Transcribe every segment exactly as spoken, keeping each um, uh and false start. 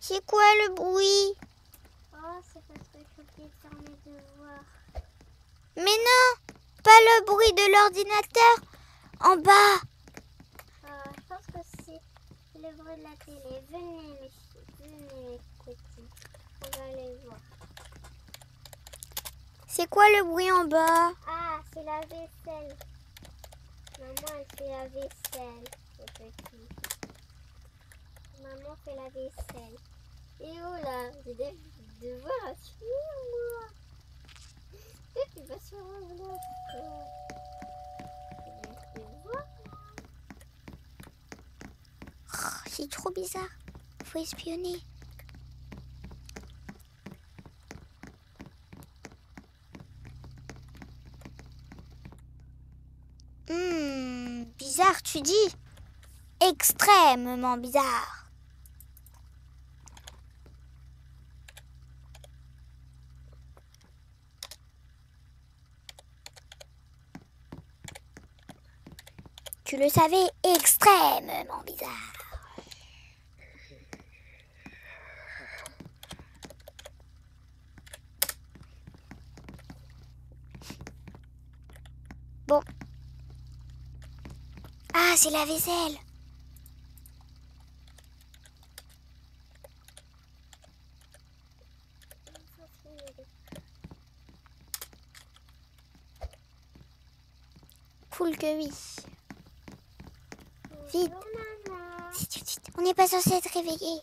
C'est quoi le bruit? Oh, c'est parce que j'ai oublié de faire mes devoirs. Mais non, pas le bruit de l'ordinateur. En bas. Euh, je pense que c'est le bruit de la télé. Venez, mes, venez, mes petits. On va aller voir. C'est quoi le bruit en bas? Ah, c'est la vaisselle. Maman, elle fait la vaisselle, les petits. Maman fait la vaisselle. Et oh là, j'ai des devoirs à finir, moi. Et tu vas sur un bloc. J'ai des devoirs. Oh, c'est trop bizarre. Faut espionner. Hmm, bizarre, tu dis? Extrêmement bizarre. Tu le savais, extrêmement bizarre. Bon. Ah, c'est la vaisselle. Cool que oui. Vite. Vite, vite, vite. On n'est pas censé être réveillé.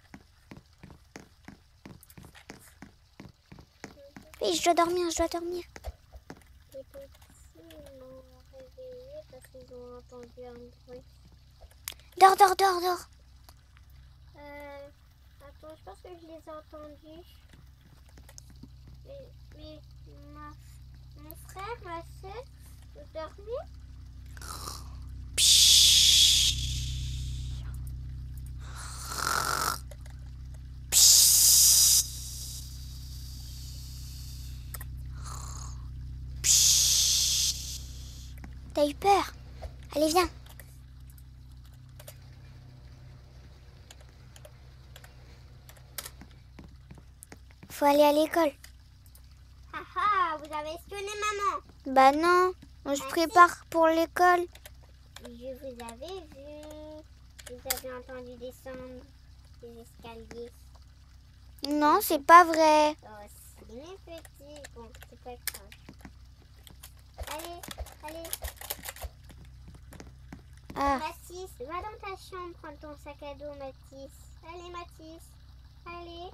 Oui, je dois dormir, je dois dormir. Les petits m'ont réveillé parce qu'ils ont entendu un bruit. Dors, dors, dors, dors. Euh, attends, je pense que je les ai entendus. Mais, mais ma, mon frère, ma soeur, vous dormez? T'as eu peur? Allez, viens. Faut aller à l'école. Ah ah, vous avez espionné maman. Bah non, on se Ah, prépare si. Pour l'école. Je vous avais vu. Vous avez entendu descendre les escaliers. Non, c'est pas vrai. Oh, si, mes petits. Bon, c'est pas grave. Allez, allez. Ah. Mathis, va dans ta chambre prendre ton sac à dos, Mathis. Allez, Mathis. Allez.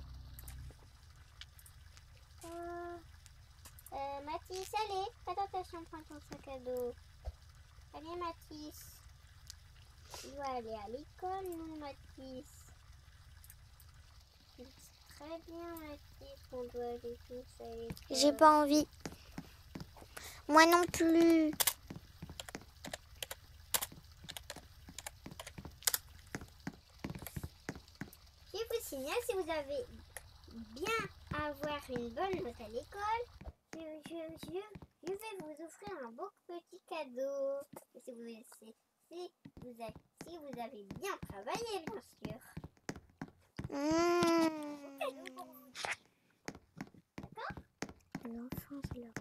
Euh, euh, Mathis, allez. Va dans ta chambre prendre ton sac à dos. Allez, Mathis. Tu dois aller à l'école, non, Mathis? C'est très bien, Mathis, qu'on doit aller tous à l'école. J'ai pas envie. Moi non plus. Je vous signale, si vous avez bien avoir une bonne note à l'école, je, je, je, je vais vous offrir un beau petit cadeau. Et si vous, si, si, vous avez, si vous avez bien travaillé, bien sûr. Mmh. Cadeau pour vous. D'accord? L'enfant, c'est là.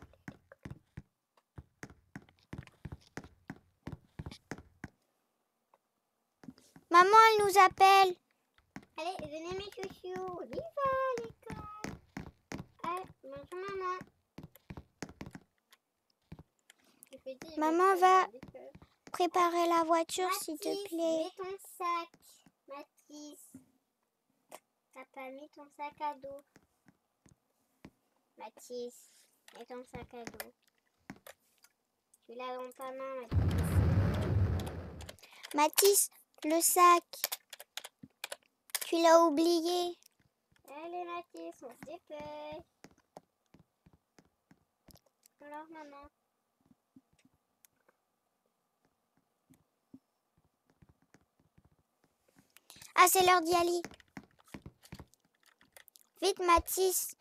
Maman, elle nous appelle. Allez, venez mes chouchous, on y va à l'école. Allez, bonjour maman. Petit, Maman va préparer la voiture, Mathis, s'il te plaît. mets ton sac. Mathis, papa, mets ton sac à dos. Mathis, mets ton sac à dos. Tu l'as dans ta main, Mathis. Mathis, le sac. Tu l'as oublié. Allez, Mathis, on se dépêche. Alors, maman. Ah, c'est l'heure d'y aller. Vite, Mathis.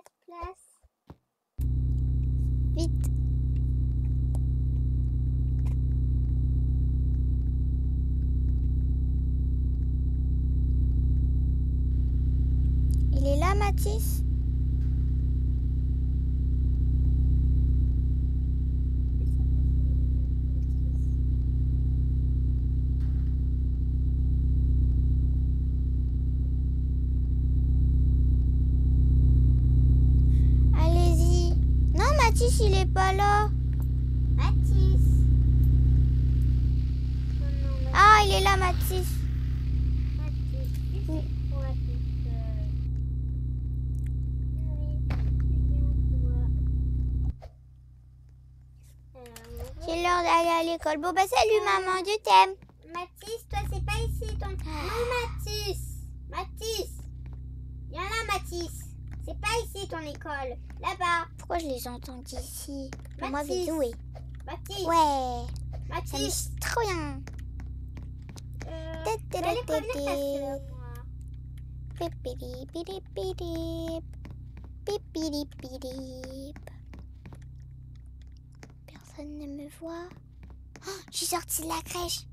Faites place. Vite. Il est là, Mathis? Allez-y. Non, Mathis, il est pas là. Mathis. Oh non, Mathis. Ah, il est là, Mathis. Mathis, tu fais quoi toute seule? Oui, tu viens quoi? Alors, C'est l'heure d'aller à l'école. Bon, bah, salut, maman, je t'aime. Mathis, toi, c'est pas ici ton... Non, Mathis. Mathis. Viens là, Mathis. C'est pas ici ton école. Là-bas. Pourquoi je les entends d'ici? Pour moi, Mathis. vite jouer. Mathis. Ouais, ça me Mathis. dit trop bien. Euh, Tête, je vais aller tête, prévenir ta tête. sœur, moi. Pipidi, pidi, pidi. Pipidi, pidi. Personne ne me voit. Oh, je suis sortie de la crèche.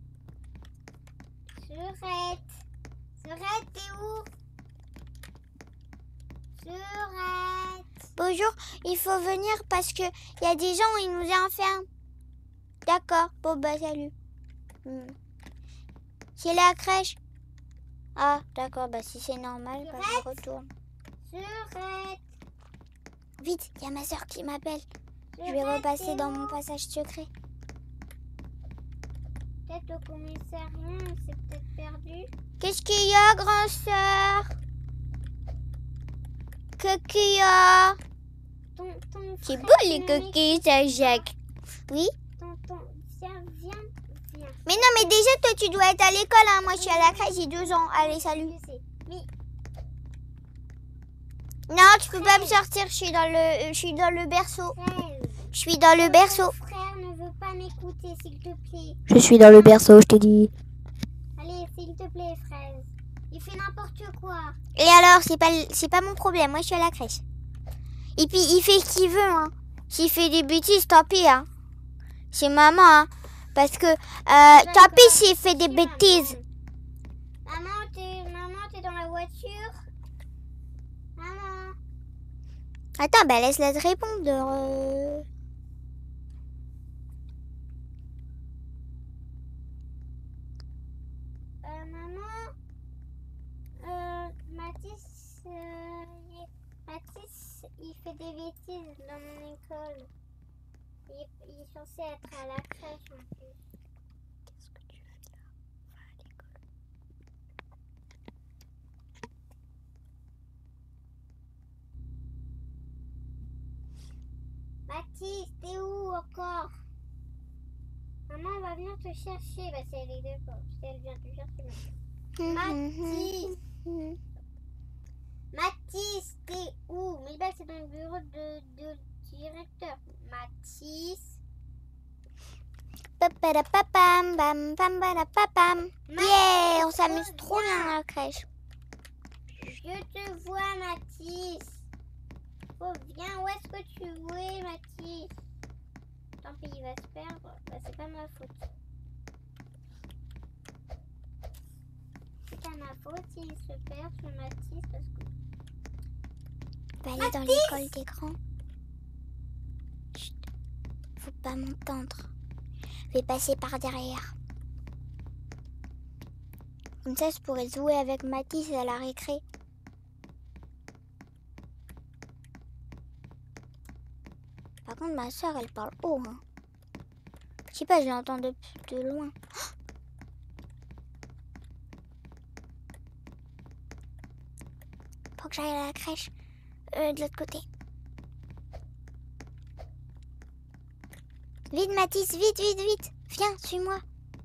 Surette. Surette, t'es où? Surette. Bonjour, il faut venir parce que il y a des gens, ils nous enferment. D'accord, bon bah salut. Hmm. C'est la crèche. Ah, d'accord, bah si c'est normal, bah, je retourne. Surette. Vite, il y a ma soeur qui m'appelle. Je vais Surette, repasser t'es dans où? mon passage secret. Peut-être au commissariat, on s'est peut-être perdu. Qu'est-ce qu'il y a, grand sœur? Qu'est-ce qu'il y a? Ton, ton C'est frère beau les ne coquilles, ça, Jacques. Oui? Ton, ton, viens, viens, viens. Mais non, mais déjà, toi, tu dois être à l'école. Hein. Moi, je suis à la crèche, j'ai deux ans. Allez, salut. Je sais. Mais Non, tu peux pas me sortir. Je suis dans le, je suis dans le berceau. Fraise, Je suis dans le berceau. ton frère ne veut pas m'écouter, s'il te plaît. Je suis dans le berceau, je te dis. Allez, s'il te plaît, Fraise. Il fait n'importe quoi. Et alors, c'est pas, c'est pas mon problème. Moi, je suis à la crèche. Et puis, il fait ce qu'il veut. Hein. S'il fait des bêtises, tant pis. Hein. C'est maman. Hein. Parce que, euh, tant pis s'il fait des bêtises. Maman, t'es, maman, t'es dans la voiture. Maman. Attends, bah laisse-la te répondre. Euh... Euh, maman. Euh, Mathis, euh, il, Mathis, il fait des bêtises dans mon école. Il, il est censé être à la crèche en plus. Qu'est-ce que tu fais là? Va à l'école. Mathis, t'es où encore? Maman, on va venir te chercher. Bah, si elle est d'accord. Si elle vient te chercher. Mathis. Mathis, t'es où? Mais bah, c'est dans le bureau de, de directeur. Mathis. Papadapapam, bam, bam, badapapam. Yeah, on s'amuse trop bien dans la crèche. Je te vois, Mathis. Oh, viens, où est-ce que tu es, Mathis? Tant pis, il va se perdre. Bah, c'est pas ma faute. C'est pas ma faute s'il se perd, ce Mathis, parce que... Va aller dans l'école des grands. Chut, faut pas m'entendre. Je vais passer par derrière. Comme ça, je pourrais jouer avec Mathis à la récré. Par contre, ma soeur, elle parle haut. Hein. Je sais pas, je l'entends de, de loin. Faut que j'aille à la crèche. Euh, de l'autre côté. Vite, Mathis, vite, vite, vite. Viens, suis-moi.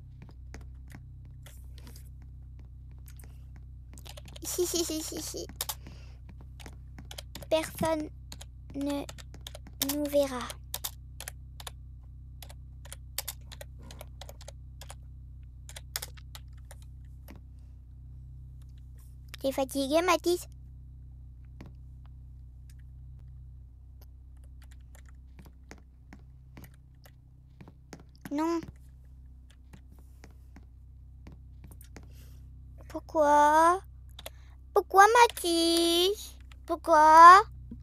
Hi, hi, hi, hi, hi. Personne ne nous verra. T'es fatigué, Mathis? Non. Pourquoi? Pourquoi, Mathis? Pourquoi?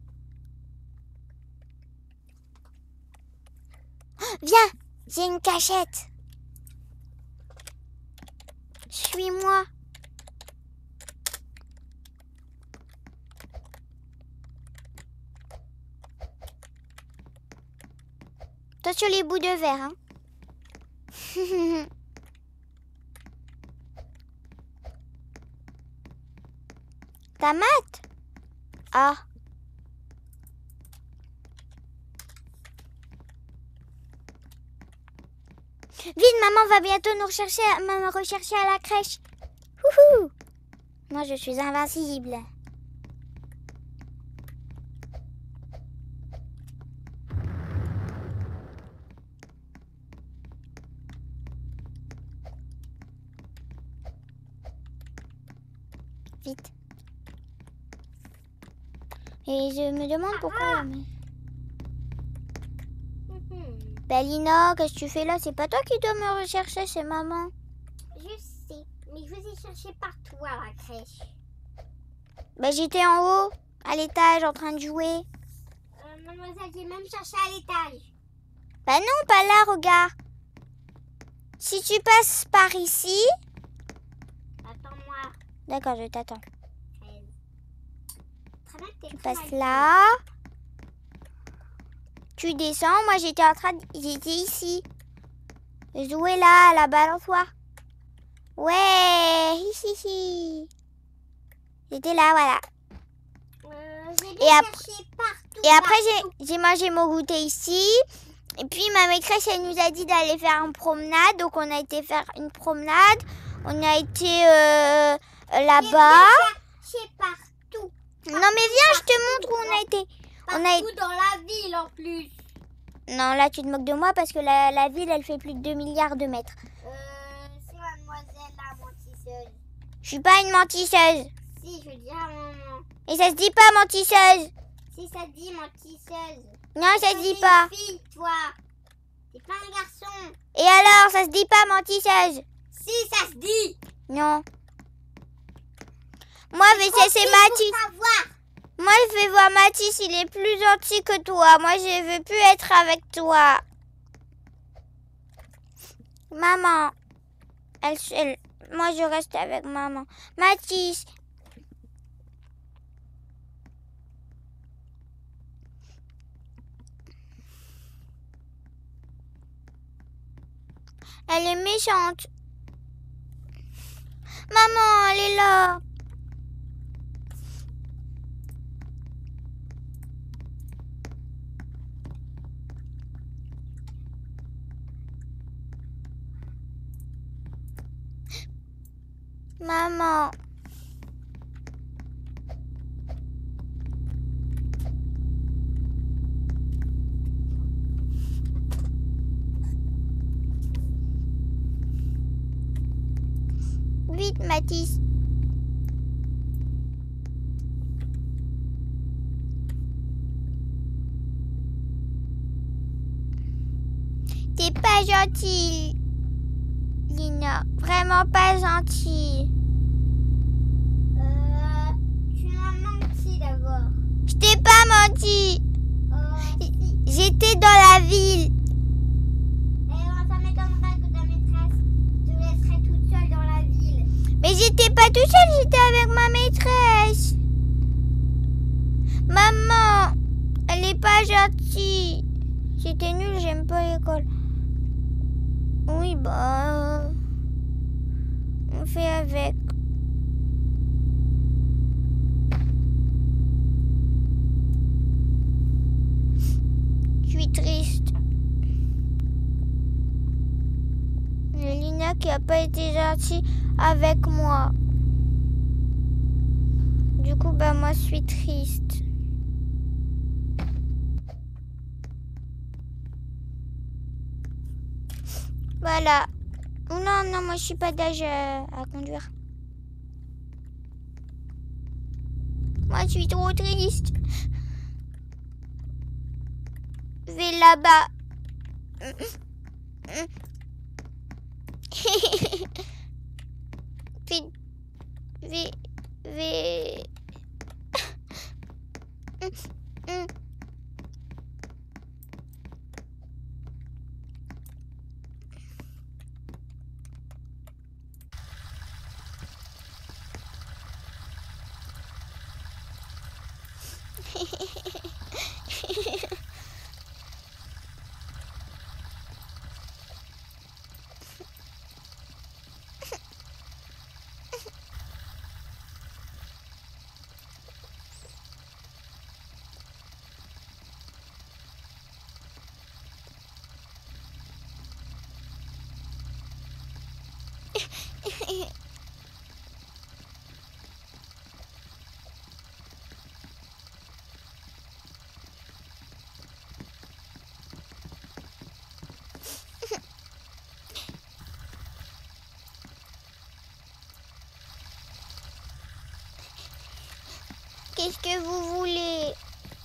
Viens, j'ai une cachette. Suis-moi. Toi sur les bouts de verre, hein. Ta mat? Ah. Vite, maman va bientôt nous rechercher, me rechercher à la crèche. Wouhou! Moi, je suis invincible. Vite. Et je me demande pourquoi. Mais... Bah Lina, qu'est-ce que tu fais là? C'est pas toi qui dois me rechercher, c'est maman. Je sais, mais je vous ai cherché partout à la crèche. Bah j'étais en haut, à l'étage, en train de jouer. Euh, mademoiselle, j'ai même cherché à l'étage. Bah non, pas là, regarde. Si tu passes par ici... Attends-moi. D'accord, je t'attends. Très bien, t'es Tu très passes mal. là. Tu descends, moi j'étais en train de... J'étais ici. Je jouais là, à la balançoire. Ouais, ici, ici. J'étais là, voilà. Euh, j'ai Et bien après- cherché partout. Et après, partout. j'ai j'ai mangé mon goûter ici. Et puis, ma maîtresse, elle nous a dit d'aller faire une promenade. Donc, on a été faire une promenade. On a été euh, là-bas. J'ai cherché partout. Non, mais viens, je te montre où on a été. On a Partout dans la ville en plus. Non, là, tu te moques de moi parce que la, la ville, elle fait plus de deux milliards de mètres. Euh, c'est mademoiselle la mentisseuse. Je suis pas une mentisseuse. Si, je dis à maman. Et ça se dit pas mentisseuse. Si ça dit mentisseuse. Non, ça se Toi, dit t'es pas. une fille, toi. T'es pas un garçon. Et alors, ça se dit pas mentisseuse. Si, ça se dit. Non. Moi, mais ça, c'est Pour Mathis. savoir. Moi, je vais voir Mathis, il est plus gentil que toi. Moi, je veux plus être avec toi. Maman. Elle, elle- moi, je reste avec maman. Mathis. Elle est méchante. Maman, elle est là. Maman. Vite, Mathis. T'es pas gentille, Lina. Vraiment pas gentille. Euh, tu m'as menti d'abord. Je t'ai pas menti. Euh, si. J'étais dans la ville. Et ça m'étonnerait que ta maîtresse te laisserait toute seule dans la ville. Mais j'étais pas toute seule, j'étais avec ma maîtresse. Maman, elle est pas gentille. C'était nul, j'aime pas l'école. Oui, bah... On fait avec. Je suis triste. C'est Lina qui a pas été gentille avec moi. Du coup, bah moi, je suis triste. Voilà. Oh non, non, moi, je suis pas d'âge à, à conduire. Moi, je suis trop triste. Je vais là-bas. Vite, vite, vite. Qu'est-ce que vous voulez?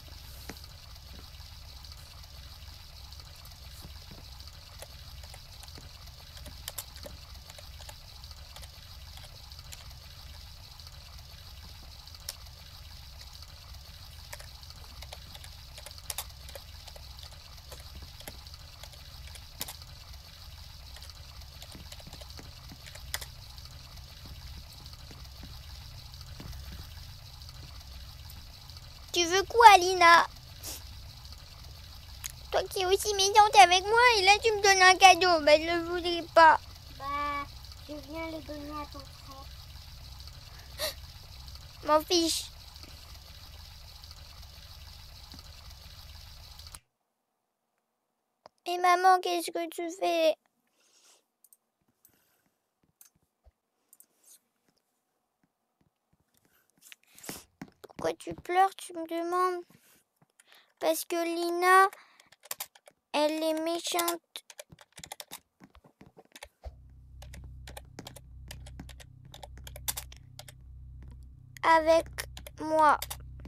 Tu veux quoi, Lina? Toi qui es aussi méchante avec moi, et là tu me donnes un cadeau. Bah, je le voulais pas. Bah, je viens le donner à ton frère. M'en fiche. Et maman, qu'est-ce que tu fais? Pourquoi tu pleures, tu me demandes? Parce que Lina, elle est méchante. Avec moi.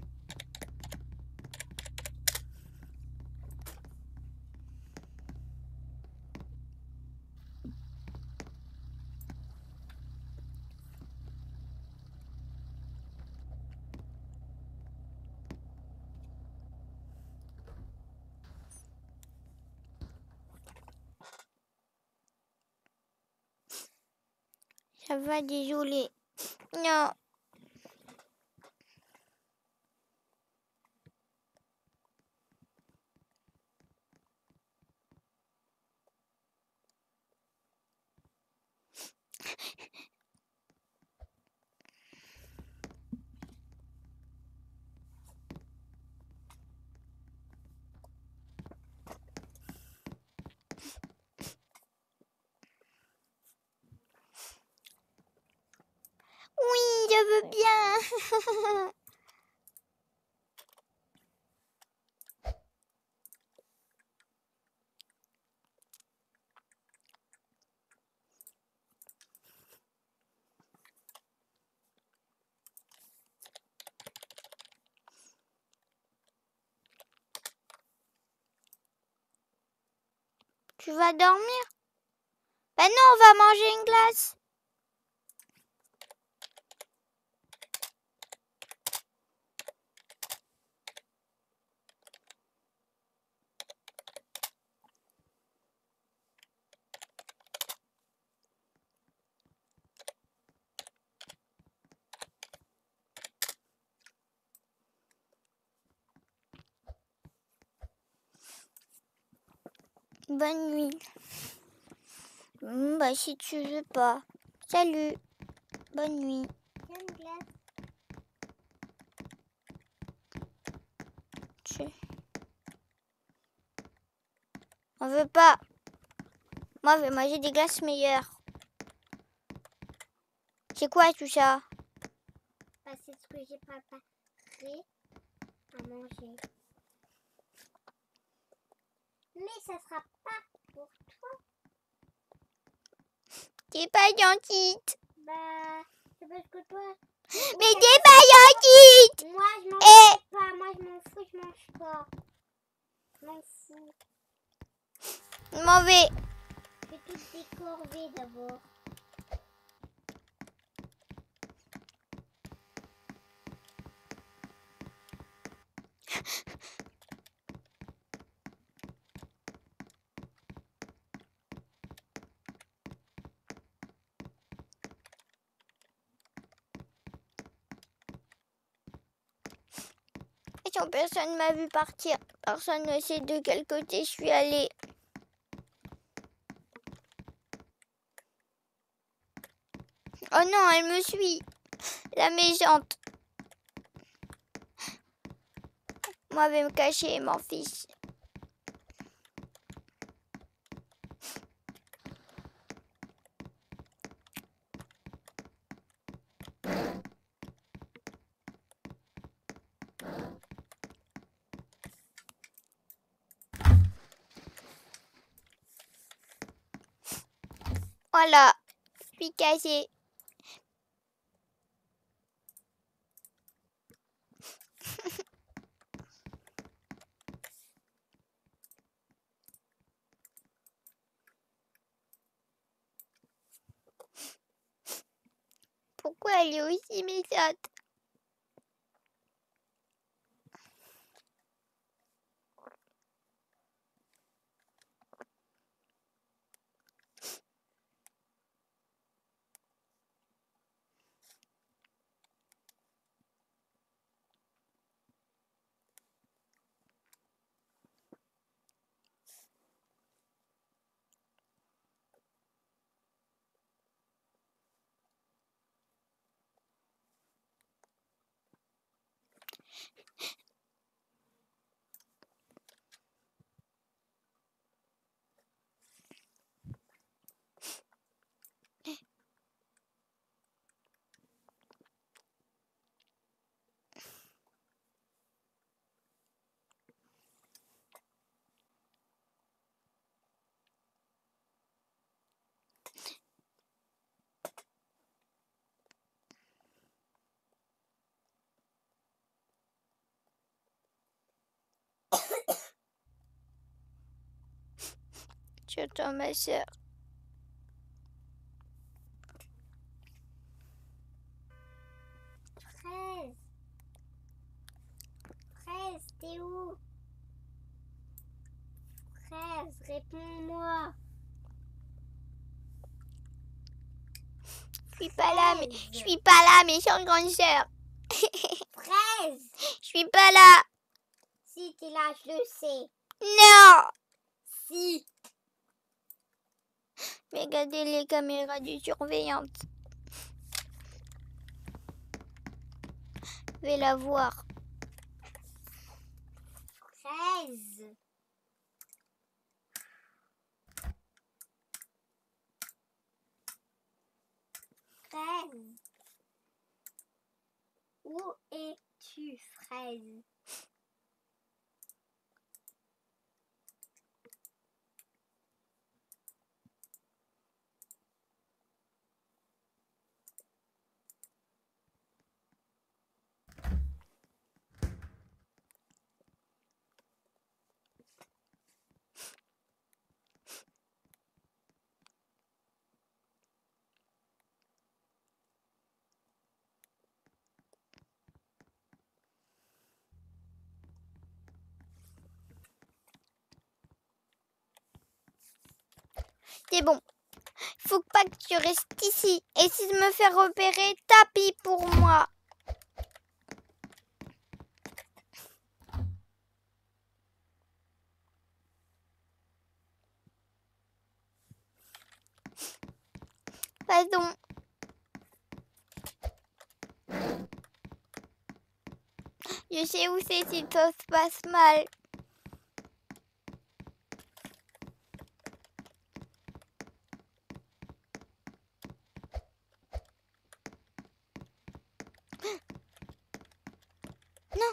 Ça va, désolé. Non. Oui, je veux bien. Tu vas dormir? Ben non, on va manger une glace. Bonne nuit. Mmh, bah si tu veux pas. Salut. Bonne nuit. Tiens une glace. Tu... On veut pas. Moi, je vais manger des glaces meilleures. C'est quoi tout ça? Bah, c'est ce que j'ai préparé à manger. Mais ça sera pas pour toi. T'es pas gentille. Bah, c'est parce que toi... Mais t'es pas gentille. Moi, je mange Eh. pas. Moi, je m'en fous, je mange pas. Je m'en fous. Je m'en vais. fais toutes des corvées d'abord. Personne m'a vu partir. Personne ne sait de quel côté je suis allée. Oh non, elle me suit. La méchante. Moi, je vais me cacher, mon fils. Voilà, je suis cachée. Pourquoi elle est aussi méchante? J'attends ma soeur. Fraise. Fraise, t'es où? Fraise, réponds-moi. Je suis pas là, mais je suis pas là, méchante grande sœur. Fraise. Je suis pas là. Si t'es là, je le sais. Non. Si. Mais regardez les caméras de surveillance. Je vais la voir. Fraise. Fraise. Où es-tu, Fraise? C'est bon. Faut pas que tu restes ici. Et si je me fais repérer, tapis pour moi. Pardon. Je sais où c'est si ça se passe mal. Non.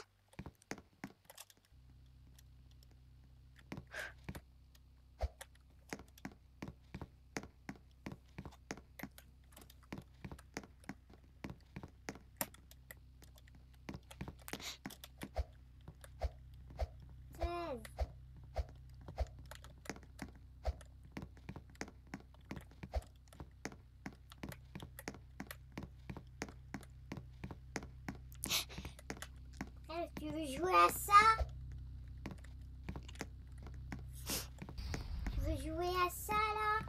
Est-ce que tu veux jouer à ça? Tu veux jouer à ça là?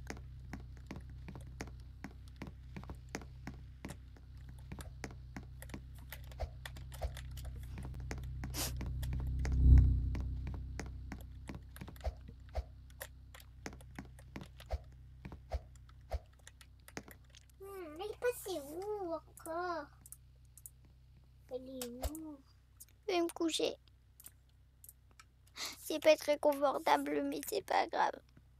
Hmm, elle est passée où encore? Elle est où? Je vais me coucher. C'est pas très confortable, mais c'est pas grave.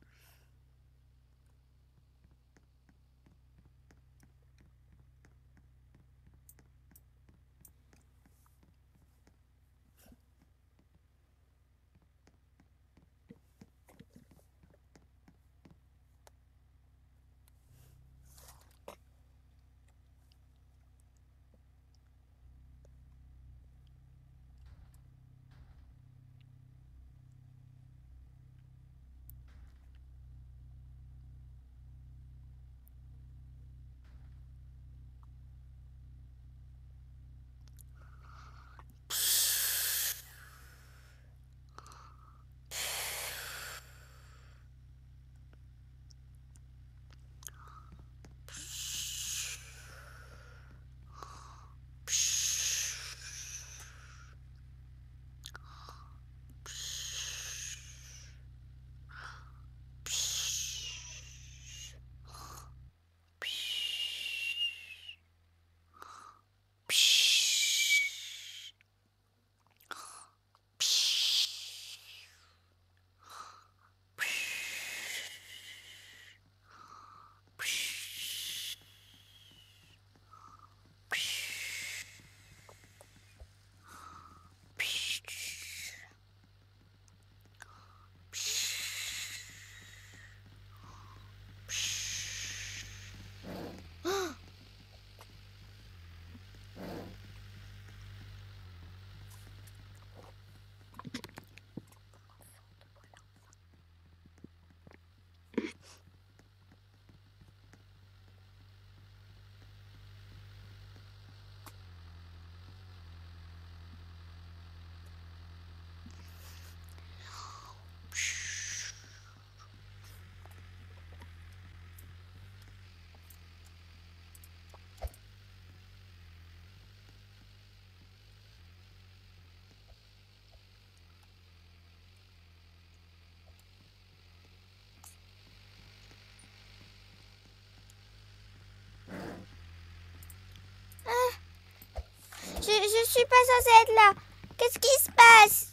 Je, je suis pas censée être là. Qu'est-ce qui se passe?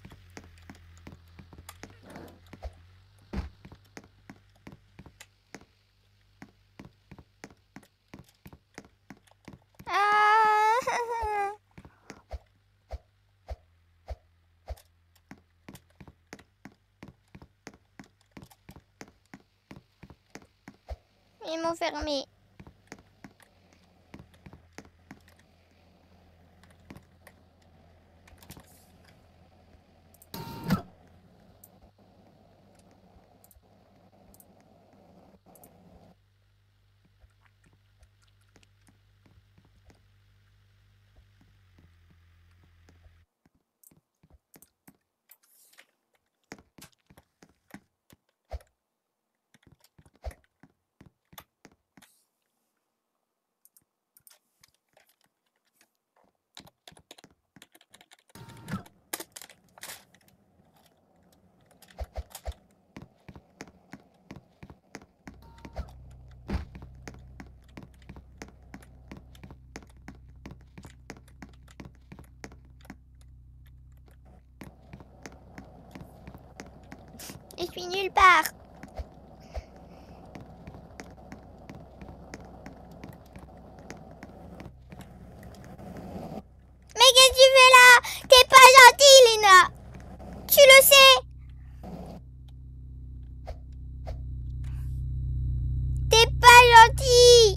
Ah. Ils m'ont fermé. Je suis nulle part. Mais qu'est-ce que tu fais là? T'es pas gentille, Lina. Tu le sais. T'es pas gentille.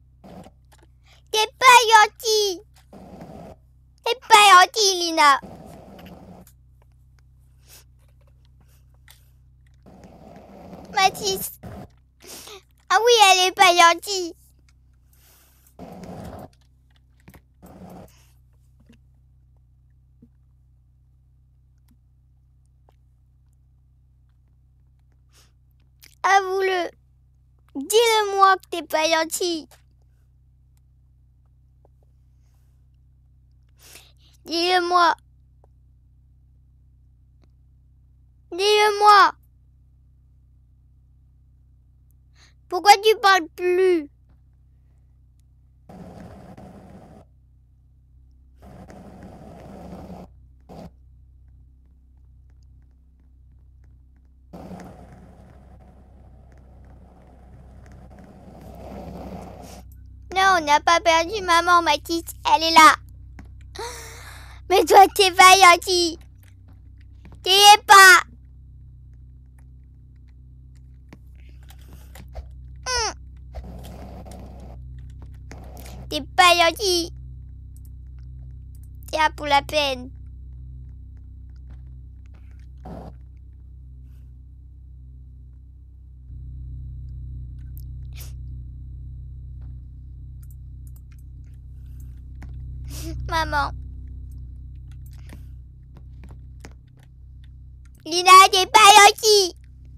T'es pas gentille. T'es pas gentille, Lina. Mathis. Ah oui, elle est pas gentille. Avoue-le. Dis-le-moi que t'es pas gentil. Dis-le-moi. Dis-le-moi. Pourquoi tu parles plus? Non, on n'a pas perdu maman, Mathis. Elle est là. Mais toi, t'es pas gentil. T'y es pas. Hum. T'es pas gentil. Tiens, pour la peine. Maman. Lina, t'es pas gentille.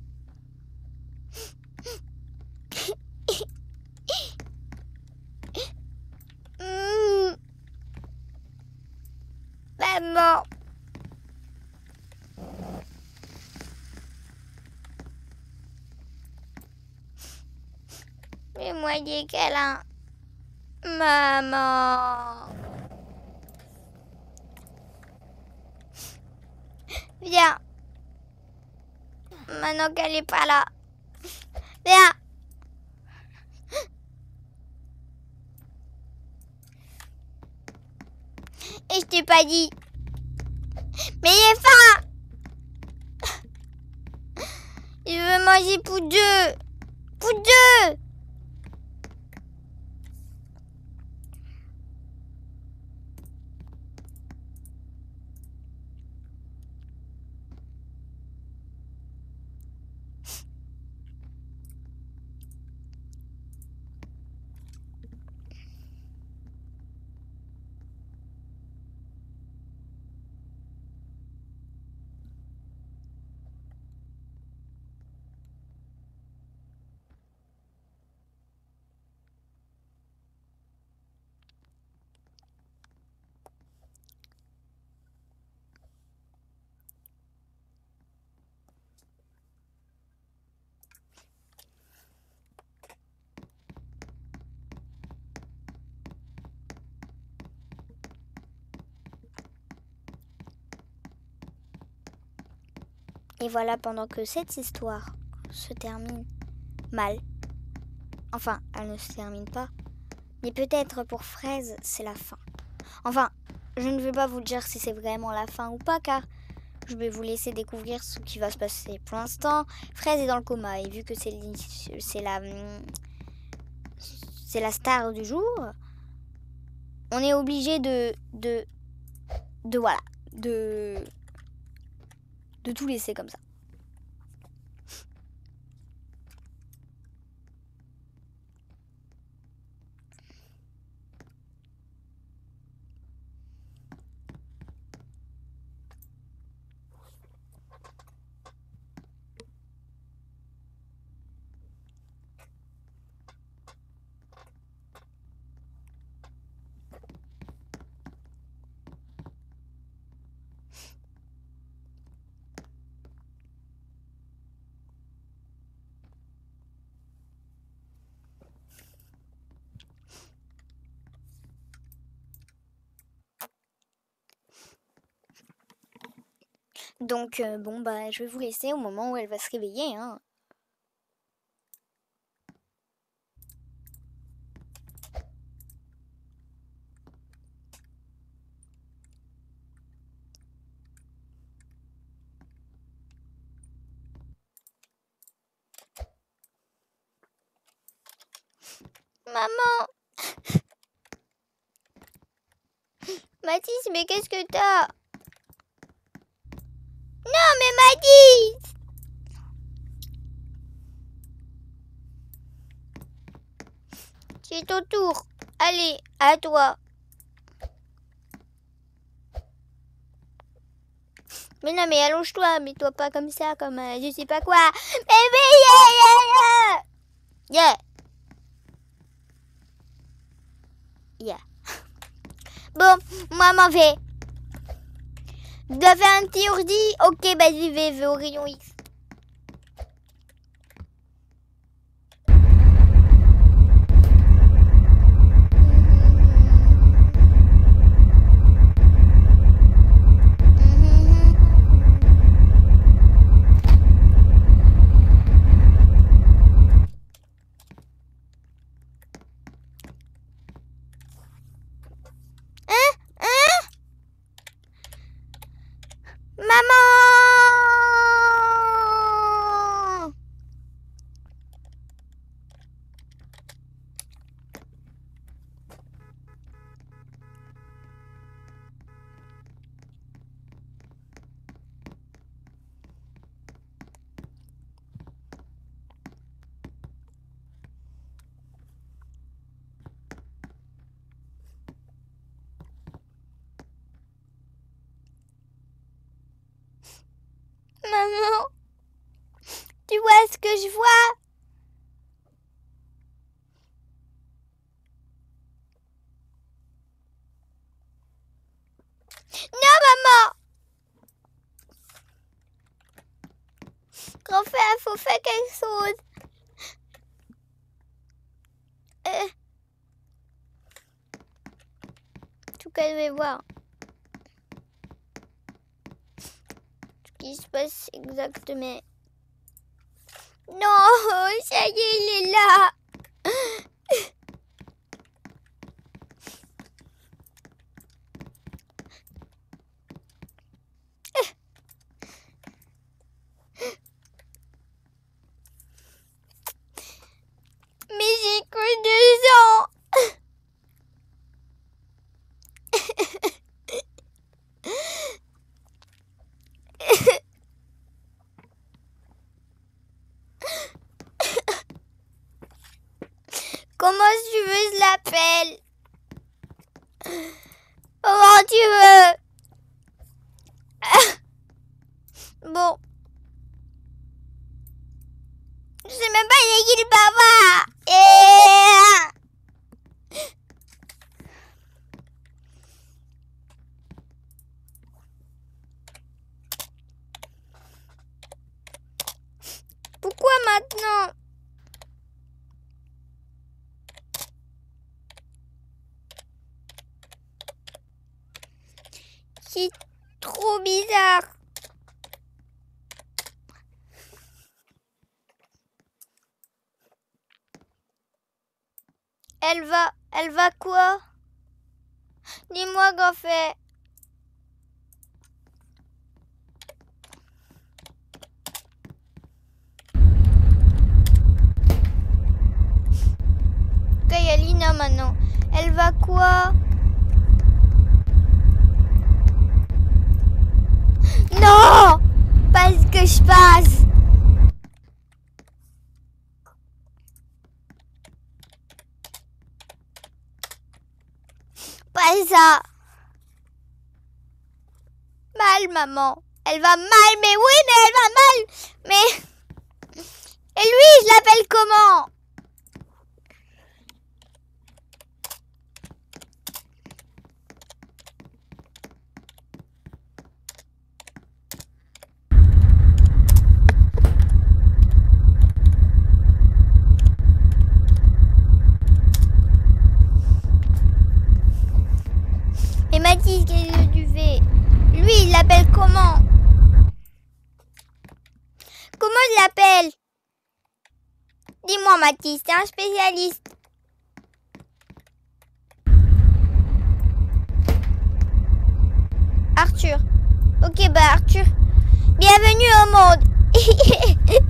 Mmh. Maman. Fais-moi des câlins. Maman. Viens. Maintenant qu'elle est pas là. Viens. Et je t'ai pas dit. Mais il est faim. Il veut manger pour deux. Pour deux. Et voilà, pendant que cette histoire se termine mal, enfin, elle ne se termine pas, mais peut-être pour Fraise, c'est la fin. Enfin, je ne vais pas vous dire si c'est vraiment la fin ou pas, car je vais vous laisser découvrir ce qui va se passer. Pour l'instant, Fraise est dans le coma, et vu que c'est c'est la, c'est la star du jour, on est obligé de, de, de, voilà, de, de tout laisser comme ça. Donc, euh, bon, bah, je vais vous laisser au moment où elle va se réveiller, hein. Maman. Mathis, mais qu'est-ce que t'as? Non, mais Mathis. C'est ton tour. Allez, à toi. Mais non, mais allonge-toi, mets-toi pas comme ça, comme euh, je sais pas quoi. Mais oui, yeah, yeah, yeah. Yeah. Bon, moi m'en vais. Je dois faire un petit ourdi. Ok, bah j'y vais, je vais au rayon X. Maman, tu vois ce que je vois? Non, maman! Grand frère, faut faire quelque chose. Euh... En tout cas, je vais voir. Ce qui se passe exactement. Non, ça y est, il est là. Mais j'ai que deux ans. Comment tu veux je l'appelle? Comment tu veux? Bon. Je sais même pas il est qui le papa. Et... Pourquoi maintenant? C'est trop bizarre. Elle va, elle va quoi? Dis-moi, Gaffet. Ok, il y a Lina maintenant. Elle va quoi? Non! Pas ce que je passe. Pas ça. Mal, maman. Elle va mal, mais oui, mais elle va mal. Mais... Et lui, je l'appelle comment? Et Mathis, qu'est-ce que tu fais? Lui, il l'appelle comment? Comment je l'appelle? Dis-moi, Mathis, t'es un spécialiste. Arthur. Ok, bah Arthur. Bienvenue au monde.